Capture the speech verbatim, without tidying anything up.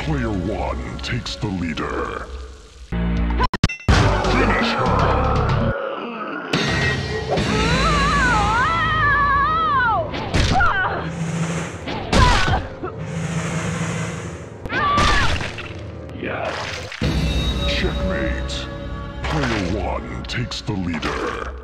Player one takes the leader. Finish her! Yes. Checkmate. Player one takes the leader.